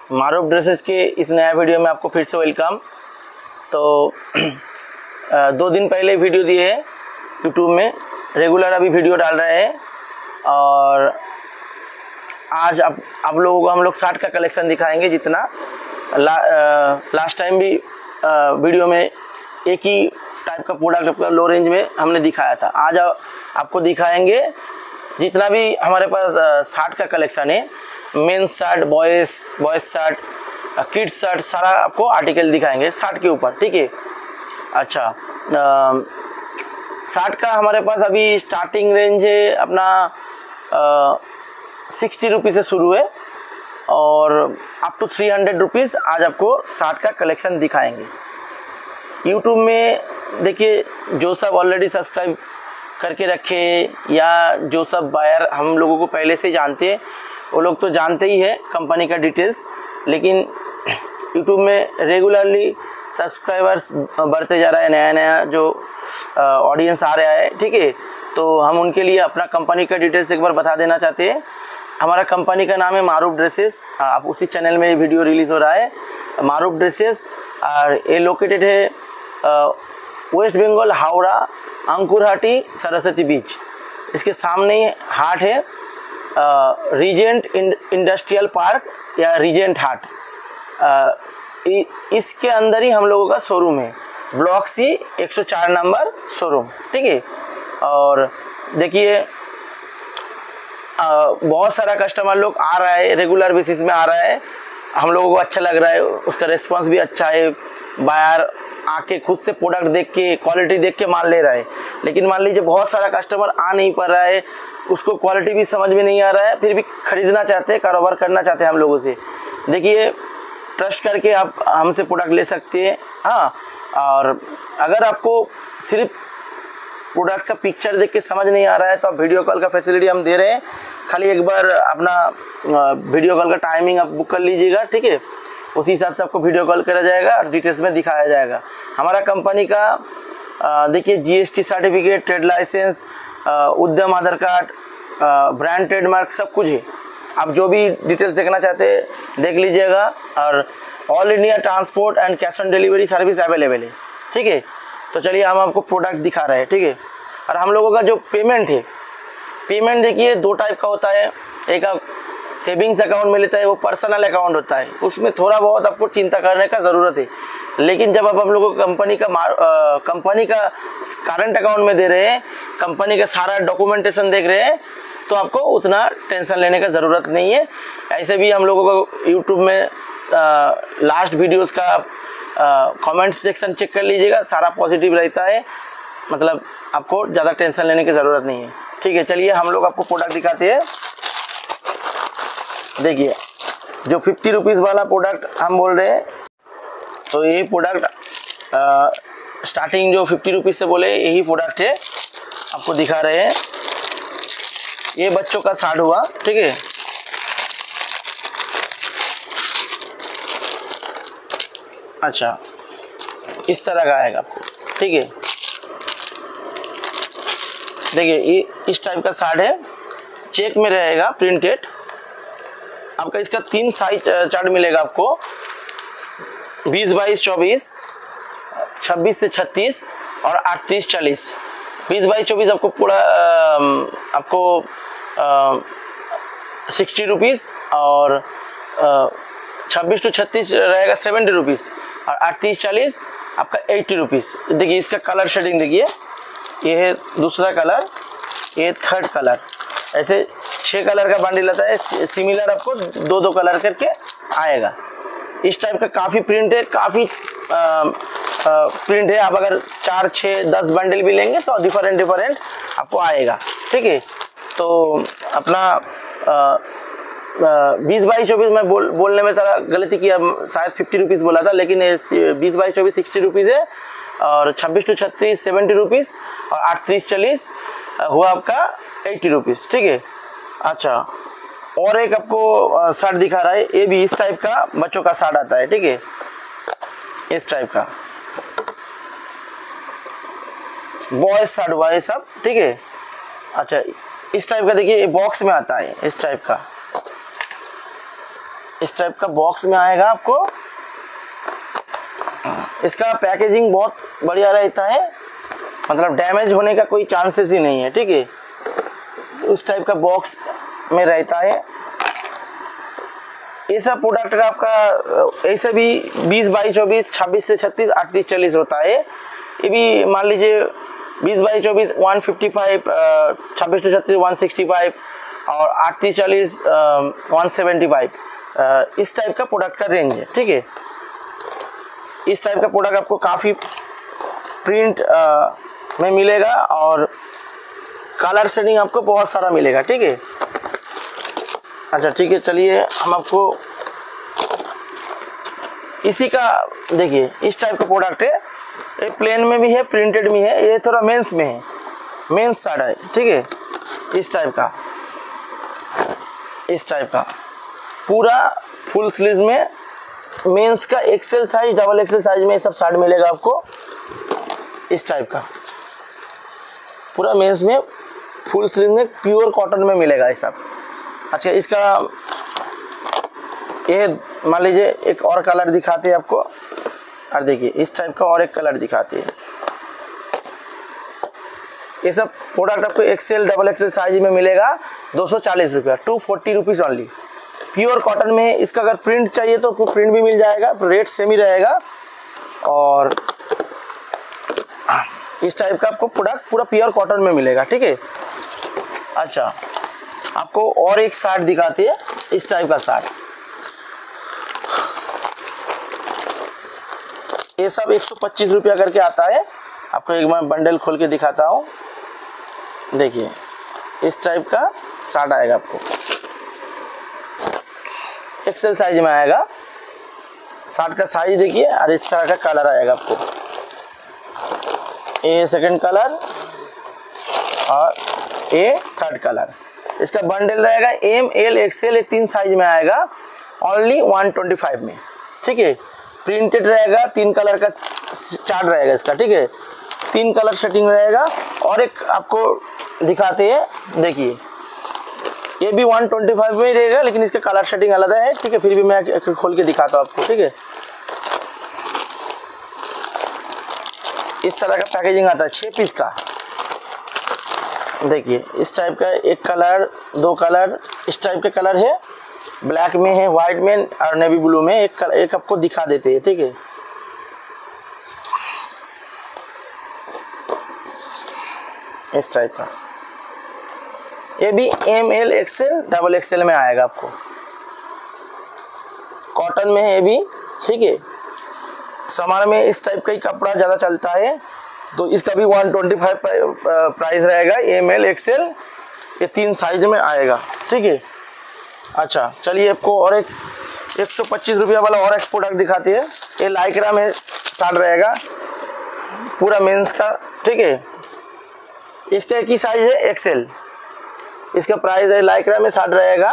मारूफ dresses के इस नया वीडियो में आपको फिर से वेलकम। तो 2 दिन पहले वीडियो दिए है यूट्यूब में, रेगुलर अभी वीडियो डाल रहे हैं। और आज आप लोगों को हम लोग शर्ट का कलेक्शन दिखाएंगे। जितना लास्ट टाइम भी वीडियो में एक ही टाइप का प्रोडक्ट लो रेंज में हमने दिखाया था। आज आपको दिखाएंगे जितना भी हमारे पास शर्ट का कलेक्शन है, men shirt, boys shirt, kids shirt, सारा आपको आर्टिकल दिखाएंगे शर्ट के ऊपर, ठीक है। अच्छा, शर्ट का हमारे पास अभी स्टार्टिंग रेंज है अपना 60 रुपीज़ से शुरू है और अप टू 300 रुपीज़ आज आपको शर्ट का कलेक्शन दिखाएंगे। यूट्यूब में देखिए, जो सब ऑलरेडी सब्सक्राइब करके रखे या जो सब बायर हम लोगों को पहले से जानते हैं, वो लोग तो जानते ही है कंपनी का डिटेल्स। लेकिन यूट्यूब में रेगुलरली सब्सक्राइबर्स बढ़ते जा रहा है, नया नया जो ऑडियंस आ रहा है, ठीक है। तो हम उनके लिए अपना कंपनी का डिटेल्स एक बार बता देना चाहते हैं। हमारा कंपनी का नाम है मारूफ ड्रेसेस। आप उसी चैनल में वीडियो रिलीज़ हो रहा है, मारूफ ड्रेसेस। और ये लोकेटेड है वेस्ट बंगाल, हावड़ा, अंकुरहाटी, सरस्वती बीच। इसके सामने ही हाट है, रीजेंट इंडस्ट्रियल पार्क या रीजेंट हाट। इसके अंदर ही हम लोगों का शोरूम है, ब्लॉक सी 104 नंबर शोरूम, ठीक है। और देखिए, बहुत सारा कस्टमर लोग आ रहा है, रेगुलर बेसिस में आ रहा है। हम लोगों को अच्छा लग रहा है, उसका रिस्पांस भी अच्छा है। बायर आके खुद से प्रोडक्ट देख के, क्वालिटी देख के माल ले रहा है। लेकिन मान लीजिए बहुत सारा कस्टमर आ नहीं पा रहा है, उसको क्वालिटी भी समझ में नहीं आ रहा है, फिर भी ख़रीदना चाहते हैं, कारोबार करना चाहते हैं हम लोगों से। देखिए, ट्रस्ट करके आप हमसे प्रोडक्ट ले सकते हैं। हाँ, और अगर आपको सिर्फ प्रोडक्ट का पिक्चर देख के समझ नहीं आ रहा है तो आप वीडियो कॉल का फैसिलिटी हम दे रहे हैं। खाली एक बार अपना वीडियो कॉल का टाइमिंग आप बुक कर लीजिएगा, ठीक है। उसी हिसाब से आपको वीडियो कॉल करा जाएगा और डिटेल्स में दिखाया जाएगा। हमारा कंपनी का देखिए GST सर्टिफिकेट, ट्रेड लाइसेंस, उद्यम आधार कार्ड, ब्रांड ट्रेडमार्क सब कुछ है। आप जो भी डिटेल्स देखना चाहते हैं देख लीजिएगा। और all India transport and cash on delivery service available है, ठीक है। तो चलिए हम आपको प्रोडक्ट दिखा रहे हैं, ठीक है। और हम लोगों का जो पेमेंट है, पेमेंट देखिए 2 टाइप का होता है। एक आप सेविंग्स अकाउंट में लेता है, वो पर्सनल अकाउंट होता है, उसमें थोड़ा बहुत आपको चिंता करने का ज़रूरत है। लेकिन जब आप हम लोगों को कंपनी का करंट अकाउंट में दे रहे हैं, कंपनी का सारा डॉक्यूमेंटेशन देख रहे हैं, तो आपको उतना टेंशन लेने का ज़रूरत नहीं है। ऐसे भी हम लोगों को यूट्यूब में लास्ट वीडियोस का कमेंट सेक्शन चेक कर लीजिएगा, सारा पॉजिटिव रहता है। मतलब आपको ज़्यादा टेंशन लेने की ज़रूरत नहीं है, ठीक है। चलिए हम लोग आपको प्रोडक्ट दिखाते हैं। देखिए, जो 50 रुपीज़ वाला प्रोडक्ट हम बोल रहे हैं, तो ये प्रोडक्ट स्टार्टिंग जो 50 रुपीज़ से बोले यही प्रोडक्ट है, आपको दिखा रहे हैं। ये बच्चों का शर्ट हुआ, ठीक है। अच्छा, इस तरह का आएगा आपको, ठीक है। देखिए, ये इस टाइप का शर्ट है, चेक में रहेगा प्रिंटेड। आपका इसका 3 साइज चार्ट मिलेगा आपको, 20-22-24, 26-36 और 38-40। 20-22-24 आपको पूरा आपको 60 रुपीज़ और 26-36 रहेगा 70 रुपीज़ और 38-40 आपका 80 रुपीज़। देखिए, इसका कलर शेडिंग देखिए, ये है दूसरा कलर, ये थर्ड कलर। ऐसे 6 कलर का बंडल आता है, सिमिलर आपको 2-2 कलर करके आएगा। इस टाइप का काफ़ी प्रिंट है, काफ़ी प्रिंट है। आप अगर 4, 6, 10 बंडल भी लेंगे तो डिफरेंट आपको आएगा, ठीक है। तो अपना 20-22-24 में बोलने में सारा गलती किया, शायद 50 रुपीज़ बोला था, लेकिन 20-22-24 60 रुपीज़ है और 26-36 70 रुपीज़ और 38-40 हुआ आपका 80 रुपीज़, ठीक है। अच्छा, और एक आपको शर्ट दिखा रहा है, ये भी इस टाइप का बच्चों का शर्ट आता है, ठीक है। इस टाइप का बॉयज शर्ट हुआ ये सब, ठीक है। अच्छा, इस टाइप का देखिए, ये बॉक्स में आता है, इस टाइप का इस टाइप का बॉक्स में आएगा आपको। इसका पैकेजिंग बहुत बढ़िया रहता है, मतलब डैमेज होने का कोई चांसेस ही नहीं है, ठीक है। उस टाइप का बॉक्स में रहता है। ये सब प्रोडक्ट का आपका ऐसे भी 20 22 24, 26 से 36, 38 40 होता है। ये भी मान लीजिए 20 22 24 155, 26 से 36 165 और 38 40 175, इस टाइप का प्रोडक्ट का रेंज है, ठीक है। इस टाइप का प्रोडक्ट आपको काफ़ी प्रिंट में मिलेगा और कलर शेडिंग आपको बहुत सारा मिलेगा, ठीक है। अच्छा ठीक है, चलिए हम आपको इसी का देखिए, इस टाइप का प्रोडक्ट है। ये प्लेन में भी है, प्रिंटेड में है, ये थोड़ा मेंस में है, मेंस साड़ा है, ठीक है। इस टाइप का पूरा फुल स्लीव में मेंस का XL size, double XL size में सब शर्ट मिलेगा आपको। इस टाइप का पूरा मेंस में फुल स्लीव में प्योर कॉटन में मिलेगा ये सब। अच्छा, इसका ये मान लीजिए एक और कलर दिखाते हैं आपको, और देखिए इस टाइप का और एक कलर दिखाते हैं। ये सब प्रोडक्ट आपको एक्सेल डबल एक्सेल साइज में मिलेगा 240 रुपया, 240 रुपीज़ ओनली। प्योर कॉटन में इसका अगर प्रिंट चाहिए तो प्रिंट भी मिल जाएगा, रेट सेम ही रहेगा। और इस टाइप का आपको प्रोडक्ट पूरा प्योर कॉटन में मिलेगा, ठीक है। अच्छा, आपको और एक शर्ट दिखाती है, इस टाइप का शर्ट। ये सब 125 रुपया करके आता है। आपको एक बार बंडल खोल के दिखाता हूँ। देखिए इस टाइप का शर्ट आएगा आपको, एक्सेल साइज में आएगा। शर्ट का साइज देखिए, और इस तरह का कलर आएगा आपको। ये सेकंड कलर और ये थर्ड कलर। इसका बंडल रहेगा एम एल एक्सेल, ये 3 साइज में आएगा, ओनली 125 में, ठीक है। प्रिंटेड रहेगा, 3 कलर का चार्ट रहेगा इसका, ठीक है। 3 कलर सेटिंग रहेगा। और एक आपको दिखाते हैं, देखिए ये भी 125 में ही रहेगा, लेकिन इसका कलर सेटिंग अलग है, ठीक है। फिर भी मैं खोल के दिखाता हूँ आपको, ठीक है। इस तरह का पैकेजिंग आता है 6 पीस का। देखिए इस टाइप का एक कलर, 2 कलर, इस टाइप के कलर है। ब्लैक में है, वाइट में और नेवी ब्लू में। एक आपको दिखा देते हैं, ठीक है। इस टाइप का ये भी M L XL double XL में आएगा आपको। कॉटन में है ये भी, ठीक है। समर में इस टाइप का ही कपड़ा ज़्यादा चलता है, तो इसका भी 125 प्राइस रहेगा। एम एल एक्सेल ये 3 साइज में आएगा, ठीक है। अच्छा चलिए, आपको और एक 125 रुपया वाला और एक प्रोडक्ट दिखाते हैं। ये लाइक्रा में शर्ट रहेगा, पूरा मेंस का, ठीक है। इसका एक ही साइज है, एक्सेल। इसका प्राइस है, लाइक्रा में शर्ट रहेगा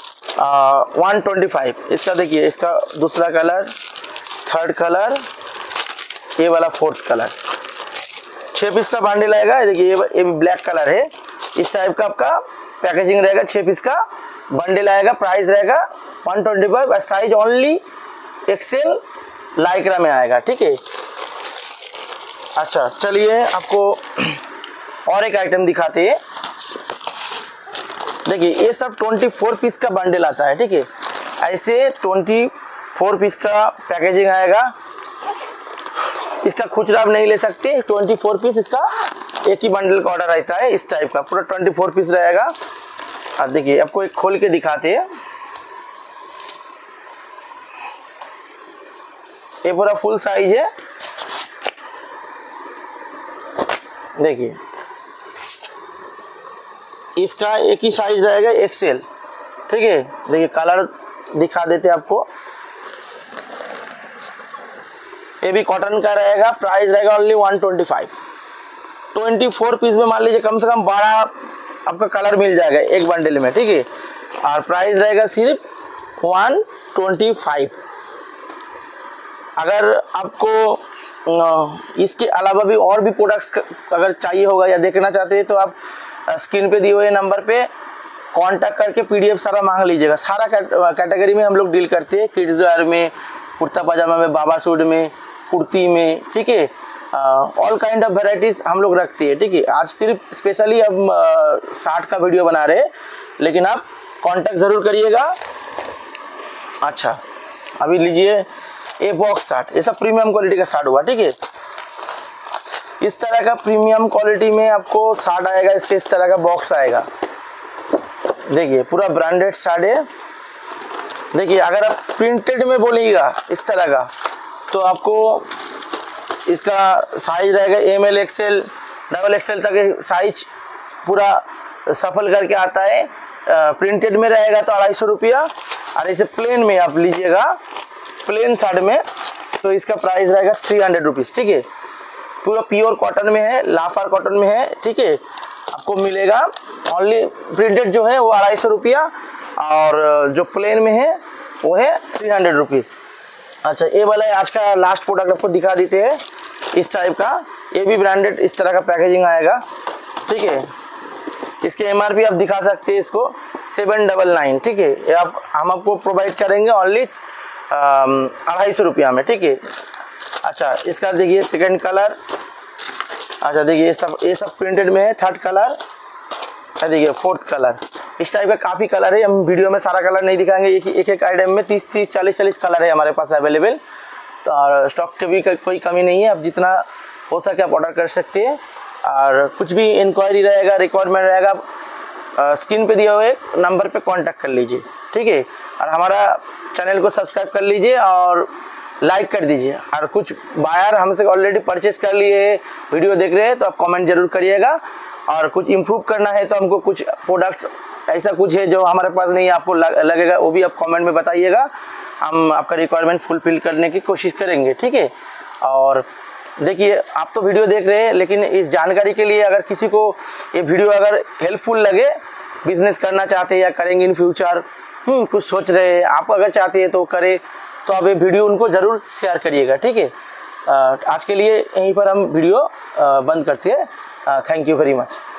125। इसका देखिए, इसका दूसरा कलर, थर्ड कलर, ये वाला फोर्थ कलर। 6 पीस का बंडल आएगा। देखिए ये भी ब्लैक कलर है। इस टाइप का आपका पैकेजिंग रहेगा, 6 पीस का बंडल आएगा। प्राइस रहेगा 125 और साइज ओनली एक्सेल लाइक्रा में आएगा, ठीक है। अच्छा चलिए, आपको और एक आइटम दिखाते हैं। देखिए ये सब 24 पीस का बंडल आता है, ठीक है। ऐसे 24 पीस का पैकेजिंग आएगा। इसका खुचरा आप नहीं ले सकते, 24 पीस इसका एक ही बंडल का ऑर्डर रहता है। इस टाइप का पूरा 24 पीस रहेगा। और देखिए आपको एक खोल के दिखाते हैं। ये पूरा फुल साइज है। देखिए इसका एक ही साइज रहेगा, एक्सेल, ठीक है। देखिए कलर दिखा देते आपको। ये भी कॉटन का रहेगा। प्राइस रहेगा ओनली 125। 24 पीस में मान लीजिए कम से कम 12 आपका कलर मिल जाएगा एक बंडल में, ठीक है। और प्राइस रहेगा सिर्फ 125। अगर आपको इसके अलावा भी और भी प्रोडक्ट्स अगर चाहिए होगा या देखना चाहते हैं तो आप स्क्रीन पे दिए हुए नंबर पे कांटेक्ट करके PDF सारा मांग लीजिएगा। सारा कैटेगरी में हम लोग डील करते हैं, किड्स वेयर में, कुर्ता पजामा में, बाबा सूट में, कुर्ती में, ठीक है, ऑल काइंड ऑफ वेराइटीज़ हम लोग रखते हैं, ठीक है। आज सिर्फ स्पेशली हम शर्ट का वीडियो बना रहे हैं, लेकिन आप कांटेक्ट ज़रूर करिएगा। अच्छा, अभी लीजिए ये बॉक्स शर्ट, ये सब प्रीमियम क्वालिटी का शर्ट हुआ, ठीक है। इस तरह का प्रीमियम क्वालिटी में आपको शर्ट आएगा, इसके इस तरह का बॉक्स आएगा। देखिए पूरा ब्रांडेड शर्ट है। देखिए अगर आप प्रिंटेड में बोलिएगा इस तरह का, तो आपको इसका साइज रहेगा ML XL XXL तक साइज पूरा सफल करके आता है। प्रिंटेड में रहेगा तो 250 रुपया, और इसे प्लेन में आप लीजिएगा, प्लेन शर्ट में, तो इसका प्राइस रहेगा 300 रुपीज़, ठीक है। पूरा प्योर कॉटन में है, लाफार कॉटन में है, ठीक है। आपको मिलेगा ओनली प्रिंटेड जो है वो 250 रुपया, और जो प्लेन में है वो है 300 रुपीज़। अच्छा, ये वाला आज का लास्ट प्रोडक्ट आपको दिखा देते हैं, इस टाइप का। ये भी ब्रांडेड इस तरह का पैकेजिंग आएगा, ठीक है। इसके MRP आप दिखा सकते हैं, इसको 799, ठीक है। ये हम आपको प्रोवाइड करेंगे ओनली 250 रुपया में, ठीक है। अच्छा, इसका देखिए सेकंड कलर। अच्छा देखिए ये सब प्रिंटेड में है। थर्ड कलर, देखिए फोर्थ कलर। इस टाइप का काफ़ी कलर है, हम वीडियो में सारा कलर नहीं दिखाएंगे। एक आइटम में 30 40 कलर है हमारे पास अवेलेबल, तो और स्टॉक की भी कोई कमी नहीं है। आप जितना हो सके आप ऑर्डर कर सकते हैं, और कुछ भी इंक्वायरी रहेगा, रिक्वायरमेंट रहेगा, स्क्रीन पे दिए हुए नंबर पे कांटेक्ट कर लीजिए, ठीक है। और हमारा चैनल को सब्सक्राइब कर लीजिए और लाइक कर दीजिए। और कुछ बायर हमसे ऑलरेडी परचेस कर लिए, वीडियो देख रहे हैं, तो आप कमेंट जरूर करिएगा। और कुछ इम्प्रूव करना है तो हमको कुछ प्रोडक्ट ऐसा कुछ है जो हमारे पास नहीं है, आपको लगेगा, वो भी आप कमेंट में बताइएगा। हम आपका रिक्वायरमेंट फुलफिल करने की कोशिश करेंगे, ठीक है। और देखिए आप तो वीडियो देख रहे हैं, लेकिन इस जानकारी के लिए अगर किसी को ये वीडियो अगर हेल्पफुल लगे, बिजनेस करना चाहते हैं या करेंगे इन फ्यूचर, कुछ सोच रहे हैं, आप अगर चाहते हैं तो करें, तो आप ये वीडियो उनको ज़रूर शेयर करिएगा, ठीक है। आज के लिए यहीं पर हम वीडियो बंद करते हैं। Thank you very much.